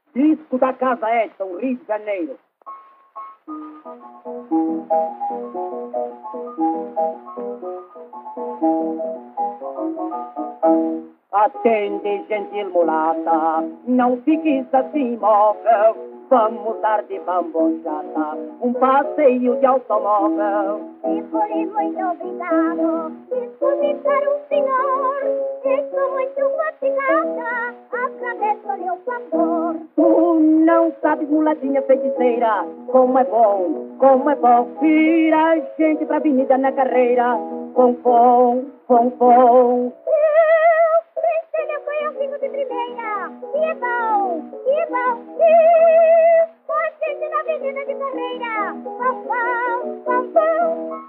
Disco da Casa Edson, Rio de Janeiro. Atende, gentil mulata, não fiques assim imóvel. Vamos dar de bambochata um passeio de automóvel. E por muito obrigado, desculpe para o senhor. Estou muito fatigada, agradeço-lhe o favor. Tu não sabes, mulatinha feiticeira, como é bom vir a gente pra avenida na carreira. Pom, pom, pom, pom. Ele foi ao vivo de primeira. E é bom. Foi gente na avenida de carreira. Pom, pom, pom, pom.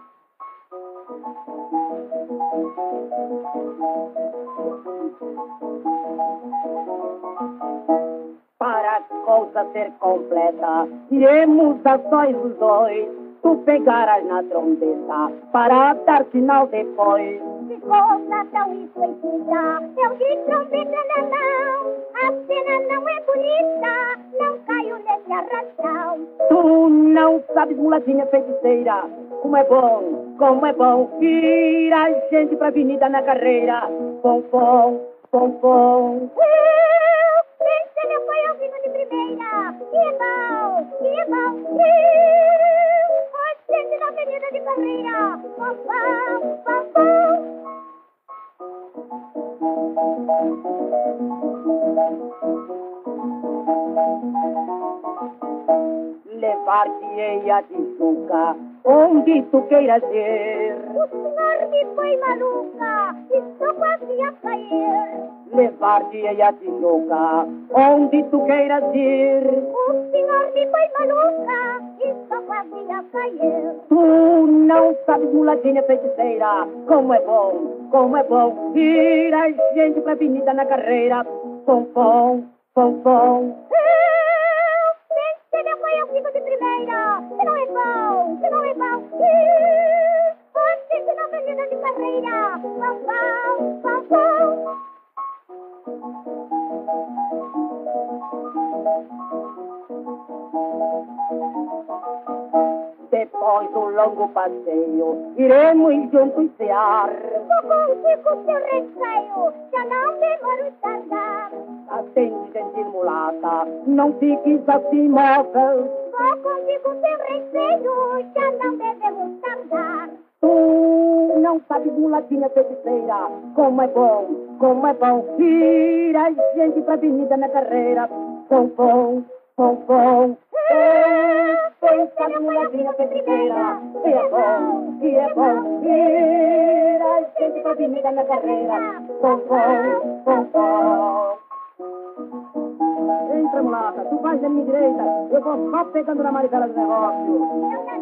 Para a coisa ser completa, iremos a sós os dois. Tu pegarás na trombeta para dar sinal depois. Que coisa tão influencida, eu de trombeta na mão. A cena não é bonita, não caio nesse arrastão. Tu não sabes, mulatinha feiticeira, como é bom ir a gente pra avenida na carreira. Pom, pom, pom, pom. Ele foi ao vivo de primeira. E é bom. Foi gente na avenida de carreira. Pom, pom, pom, pom. Levar-te-ei a Tijuca, onde tu queiras ir. O senhor me foi maluca, estou quase a cair. Levar-te-ei a Tijuca, onde tu queiras ir. O senhor me foi maluca, estou quase a cair. Tu não sabes, mulatinha feiticeira, como é bom ir a gente pra avenida na carreira. Pom, pom, pom, pom. Ele foi ao vivo de primeira. Que não é bom. Foi gente na avenida de carreira. Pom, pom, pom, pom. Depois do longo passeio, iremos juntos cear. Só consigo seu receio, já não demoro tardar. Atende, gentil mulata, não fiques assim móvel. Só consigo seu receio, já não devemos tardar. Tu não sabes, mulatinha feiticeira, como é bom ir a gente pra avenida na carreira. Pom, pom, pom, pom. Pensa, mulatinha feiticeira, que é bom ir a gente pra avenida na carreira. Pom, pom, pom, pom. Entra, mulata, tu vais na minha direita, eu vou só pegando na manivela do negócio.